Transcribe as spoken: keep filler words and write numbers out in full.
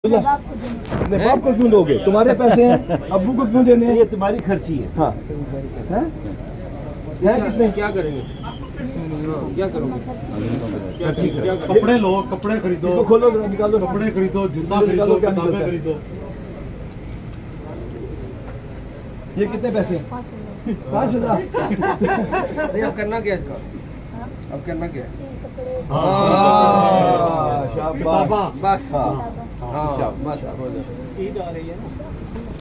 अपने बाप को क्यों दोगे? तुम्हारे पैसे हैं, अब्बू को क्यों देने हैं? ये तुम्हारी खर्ची है। हाँ है? है कितने? क्या करेंगे? क्या करोगे? कपड़े लो, कपड़े खरीदो, इसको खोलो, निकालो, कपड़े खरीदो, जूता खरीदो, किताबें खरीदो। ये कितने पैसे? पाँच हजार। नहीं, अब करना क्या इसका? अब करना क्या है? शाबाश, बस हाँ, हाँ, बस ईद आ रही है ना।